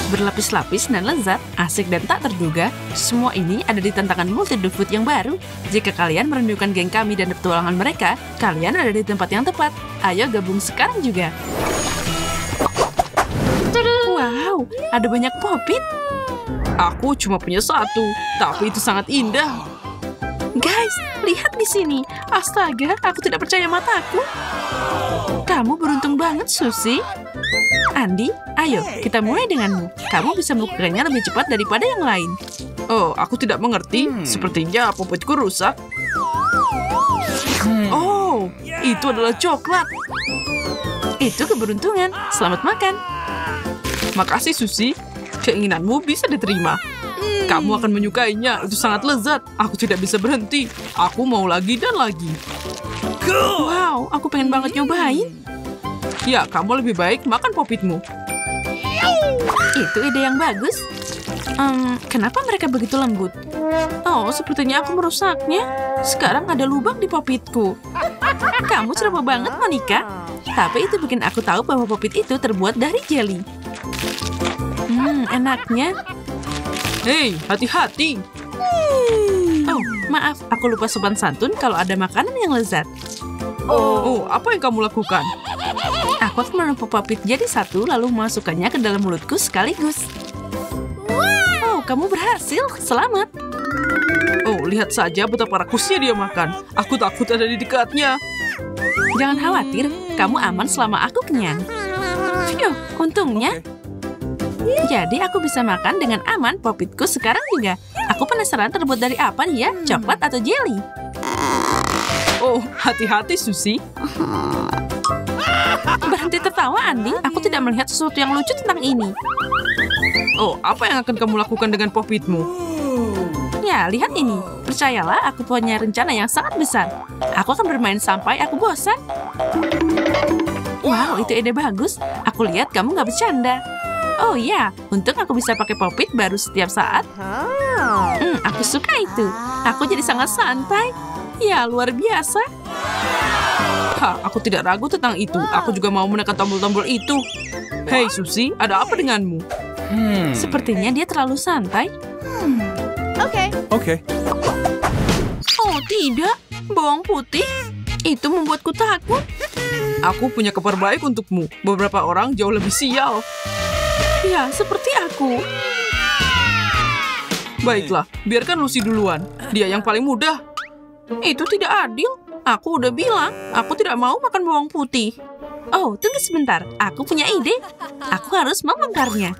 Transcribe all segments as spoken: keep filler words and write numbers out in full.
Berlapis-lapis dan lezat, asik dan tak terduga, semua ini ada di tantangan Multi The Food yang baru. Jika kalian merindukan geng kami dan petualangan mereka, kalian ada di tempat yang tepat. Ayo gabung sekarang juga. Wow, ada banyak popit. Aku cuma punya satu, tapi itu sangat indah. Guys, lihat di sini. Astaga, aku tidak percaya mataku. Kamu beruntung banget, Susie. Andi, ayo, kita mulai denganmu. Kamu bisa melakukannya lebih cepat daripada yang lain. Oh, aku tidak mengerti. Sepertinya popitku rusak. Oh, itu adalah coklat. Itu keberuntungan. Selamat makan. Makasih, Susie. Keinginanmu bisa diterima. Kamu akan menyukainya. Itu sangat lezat. Aku tidak bisa berhenti. Aku mau lagi dan lagi. Wow, aku pengen banget nyobain. Ya, kamu lebih baik makan popitmu. Itu ide yang bagus. Um, kenapa mereka begitu lembut? Oh, sepertinya aku merusaknya. Sekarang ada lubang di popitku. Kamu ceroboh banget, Monica. Tapi itu bikin aku tahu bahwa popit itu terbuat dari jelly. Hmm, enaknya. Hei, hati-hati. Oh, maaf, aku lupa sopan santun kalau ada makanan yang lezat. Oh, apa yang kamu lakukan? Aku akan menumpuk popit jadi satu, lalu memasukkannya ke dalam mulutku sekaligus. Oh, kamu berhasil. Selamat. Oh, lihat saja betapa rakusnya dia makan. Aku takut ada di dekatnya. Jangan khawatir, kamu aman selama aku kenyang. Phew, untungnya. Jadi aku bisa makan dengan aman popitku sekarang juga. Aku penasaran terbuat dari apa nih ya? Coklat atau jelly? Oh, hati-hati, Susie. Berhenti tertawa, Andi. Aku tidak melihat sesuatu yang lucu tentang ini. Oh, apa yang akan kamu lakukan dengan popitmu? Ya, lihat ini. Percayalah, aku punya rencana yang sangat besar. Aku akan bermain sampai aku bosan. Wow, itu ide bagus. Aku lihat kamu nggak bercanda. Oh ya, untung aku bisa pakai popit baru setiap saat. Hmm, aku suka itu. Aku jadi sangat santai. Ya, luar biasa. Hah, aku tidak ragu tentang itu. Aku juga mau menekan tombol-tombol itu. Hei, Susie, ada apa denganmu? Hmm. Sepertinya dia terlalu santai. Hmm. Oke. Oke. Oh, tidak. Bawang putih. Itu membuatku takut. Aku punya kabar baik untukmu. Beberapa orang jauh lebih sial. Ya, seperti aku. Baiklah, biarkan Lucy duluan. Dia yang paling mudah. Itu tidak adil. Aku udah bilang, aku tidak mau makan bawang putih. Oh, tunggu sebentar. Aku punya ide. Aku harus membongkarnya.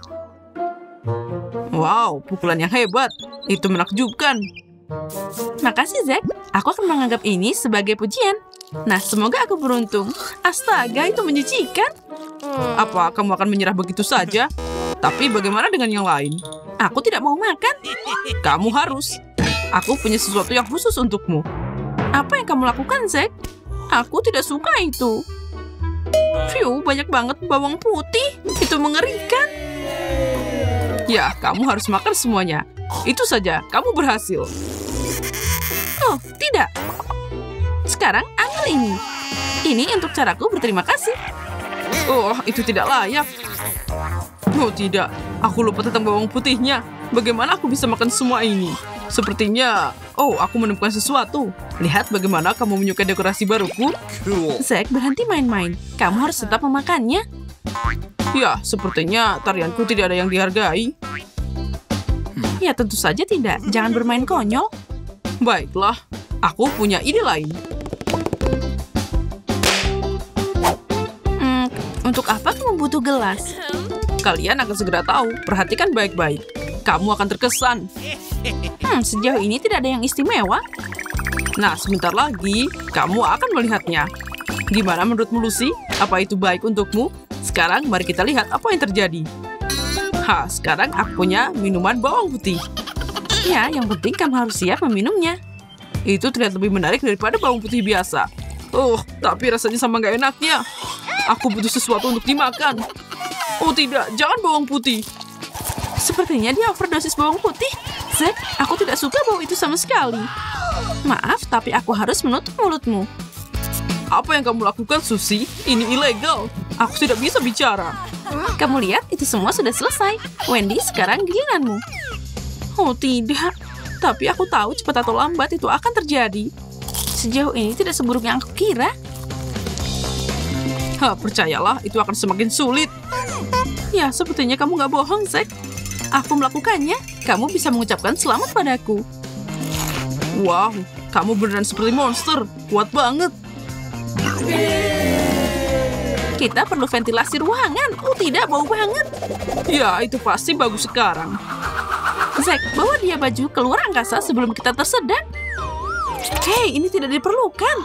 Wow, pukulan yang hebat. Itu menakjubkan. Makasih, Zack. Aku akan menganggap ini sebagai pujian. Nah, semoga aku beruntung. Astaga, itu menjijikan. Apa kamu akan menyerah begitu saja? Tapi bagaimana dengan yang lain? Aku tidak mau makan. Kamu harus. Aku punya sesuatu yang khusus untukmu. Apa yang kamu lakukan, Zack? Aku tidak suka itu. Phew, banyak banget bawang putih. Itu mengerikan. Ya, kamu harus makan semuanya. Itu saja, kamu berhasil. Oh, tidak. Sekarang ambil ini. Ini untuk caraku berterima kasih. Oh, itu tidak layak. Oh, tidak. Aku lupa tentang bawang putihnya. Bagaimana aku bisa makan semua ini? Sepertinya... Oh, aku menemukan sesuatu. Lihat bagaimana kamu menyukai dekorasi baruku. Zack, berhenti main-main. Kamu harus tetap memakannya. Ya, sepertinya tarianku tidak ada yang dihargai. Ya, tentu saja tidak. Jangan bermain konyol. Baiklah, aku punya ide lain. Hmm, untuk apa kamu butuh gelas? Kalian akan segera tahu. Perhatikan baik-baik. Kamu akan terkesan. Hmm, sejauh ini tidak ada yang istimewa. Nah, sebentar lagi, kamu akan melihatnya. Gimana menurutmu, Lucy? Apa itu baik untukmu? Sekarang, mari kita lihat apa yang terjadi. Ha, sekarang aku punya minuman bawang putih. Ya, yang penting kamu harus siap meminumnya. Itu terlihat lebih menarik daripada bawang putih biasa. Oh, tapi rasanya sama nggak enaknya. Aku butuh sesuatu untuk dimakan. Oh tidak, jangan bawang putih. Sepertinya dia overdosis bawang putih. Zack, aku tidak suka bau itu sama sekali. Maaf, tapi aku harus menutup mulutmu. Apa yang kamu lakukan, Susie? Ini ilegal. Aku tidak bisa bicara. Kamu lihat, itu semua sudah selesai. Wendy, sekarang giliranmu. Oh tidak, tapi aku tahu cepat atau lambat itu akan terjadi. Sejauh ini tidak seburuk yang aku kira. Hah, percayalah, itu akan semakin sulit. Ya, sepertinya kamu nggak bohong, Zack. Aku melakukannya, kamu bisa mengucapkan selamat padaku. Wow, kamu beneran seperti monster. Kuat banget. Kita perlu ventilasi ruangan. Oh tidak, bau banget. Ya, itu pasti bagus sekarang. Zack, bawa dia baju keluar angkasa sebelum kita tersedak. Hei, ini tidak diperlukan.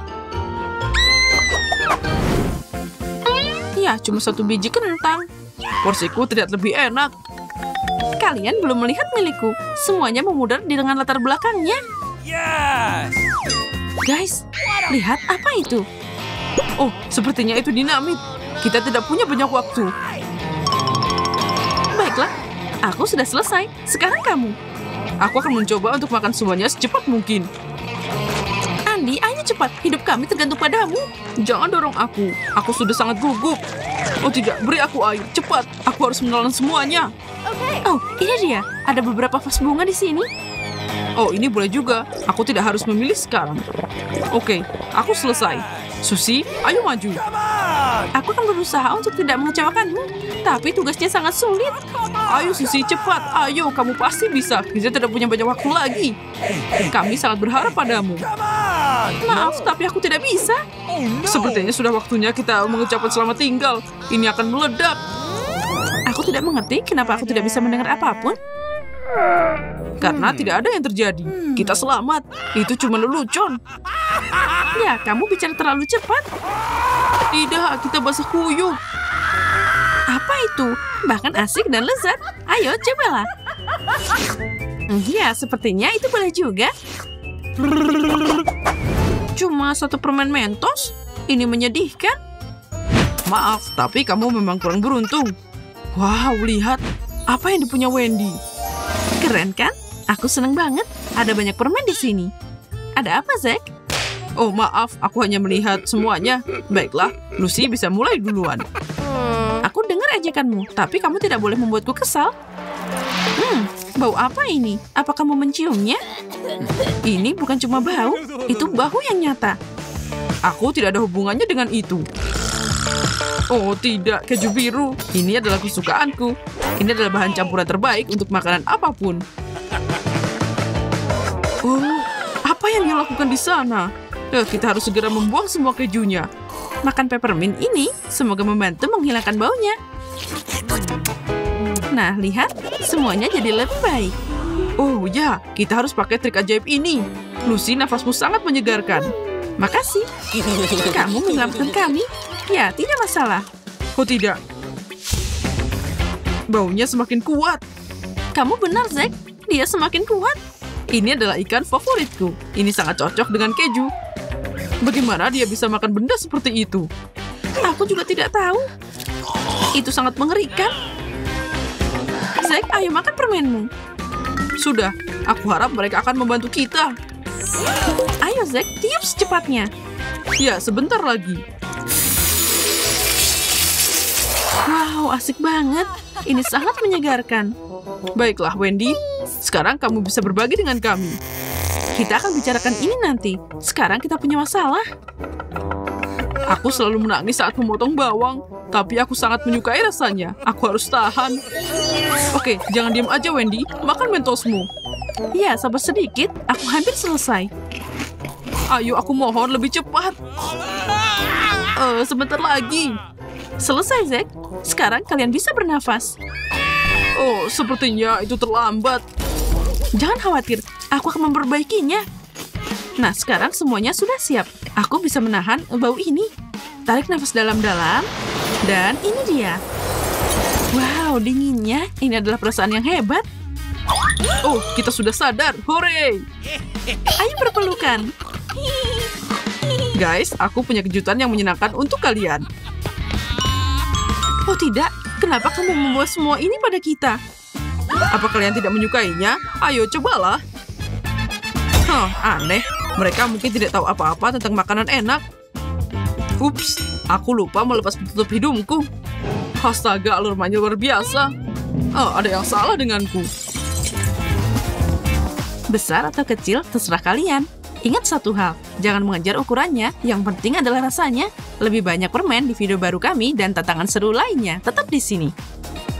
Ya, cuma satu biji kentang. Porsiku terlihat lebih enak. Kalian belum melihat milikku. Semuanya memudar di dengan latar belakangnya. Yes! Guys, lihat apa itu? Oh, sepertinya itu dinamit. Kita tidak punya banyak waktu. Baiklah, aku sudah selesai. Sekarang kamu. Aku akan mencoba untuk makan semuanya secepat mungkin. Andi, ayo cepat. Hidup kami tergantung padamu. Jangan dorong aku. Aku sudah sangat gugup. Oh tidak, beri aku air. Cepat, aku harus menelan semuanya. Oh, ini dia. Ada beberapa vas bunga di sini. Oh, ini boleh juga. Aku tidak harus memilih sekarang. Oke, aku selesai. Susi, ayo maju. Aku akan berusaha untuk tidak mengecewakanmu, tapi tugasnya sangat sulit. Ayo Susi, cepat. Ayo, kamu pasti bisa. Kita tidak punya banyak waktu lagi. Kami sangat berharap padamu. Maaf, tapi aku tidak bisa. Sepertinya sudah waktunya kita mengucapkan selamat tinggal. Ini akan meledak. Aku tidak mengerti kenapa aku tidak bisa mendengar apapun. Karena tidak ada yang terjadi. Kita selamat. Itu cuma lelucon. Ya, kamu bicara terlalu cepat. Tidak, kita basah kuyup. Apa itu? Bahkan asik dan lezat. Ayo, cobalah. Ya, sepertinya itu boleh juga. Cuma satu permen Mentos? Ini menyedihkan. Maaf, tapi kamu memang kurang beruntung. Wow, lihat. Apa yang dipunya Wendy? Keren kan? Aku seneng banget. Ada banyak permen di sini. Ada apa, Zack? Oh, maaf. Aku hanya melihat semuanya. Baiklah, Lucy bisa mulai duluan. Aku dengar ajakanmu, tapi kamu tidak boleh membuatku kesal. Hmm, bau apa ini? Apa kamu menciumnya? Ini bukan cuma bau, itu bahu yang nyata. Aku tidak ada hubungannya dengan itu. Oh tidak, keju biru. Ini adalah kesukaanku. Ini adalah bahan campuran terbaik untuk makanan apapun. Oh, apa yang dia lakukan di sana? Eh, kita harus segera membuang semua kejunya. Makan peppermint ini semoga membantu menghilangkan baunya. Nah, lihat. Semuanya jadi lebih baik. Oh ya, kita harus pakai trik ajaib ini. Lucy, nafasmu sangat menyegarkan. Makasih. Kamu menyelamatkan kami. Ya, tidak masalah. Oh tidak. Baunya semakin kuat. Kamu benar, Zack. Dia semakin kuat. Ini adalah ikan favoritku. Ini sangat cocok dengan keju. Bagaimana dia bisa makan benda seperti itu? Aku juga tidak tahu. Itu sangat mengerikan. Zack, ayo makan permenmu. Sudah, aku harap mereka akan membantu kita. Ayo, Zack, tiup secepatnya. Ya, sebentar lagi. Wow, asik banget. Ini sangat menyegarkan. Baiklah, Wendy. Sekarang kamu bisa berbagi dengan kami. Kita akan bicarakan ini nanti. Sekarang kita punya masalah. Aku selalu menangis saat memotong bawang, tapi aku sangat menyukai rasanya. Aku harus tahan. Oke, jangan diam aja, Wendy. Makan mentosmu. Ya, sabar sedikit. Aku hampir selesai. Ayo, aku mohon lebih cepat. Uh, sebentar lagi. Selesai, Zack. Sekarang kalian bisa bernafas. Oh, sepertinya itu terlambat. Jangan khawatir, aku akan memperbaikinya. Nah, sekarang semuanya sudah siap. Aku bisa menahan bau ini. Tarik nafas dalam-dalam. Dan ini dia. Wow, dinginnya. Ini adalah perasaan yang hebat. Oh, kita sudah sadar. Hore! Ayo berpelukan. Guys, aku punya kejutan yang menyenangkan untuk kalian. Oh tidak, kenapa kamu membawa semua ini pada kita? Apa kalian tidak menyukainya? Ayo, cobalah. Hah, aneh. Mereka mungkin tidak tahu apa-apa tentang makanan enak. Ups, aku lupa melepas penutup hidungku. Astaga, aromanya luar biasa. Oh, ada yang salah denganku. Besar atau kecil, terserah kalian. Ingat satu hal, jangan mengejar ukurannya, yang penting adalah rasanya. Lebih banyak permen di video baru kami dan tantangan seru lainnya. Tetap di sini.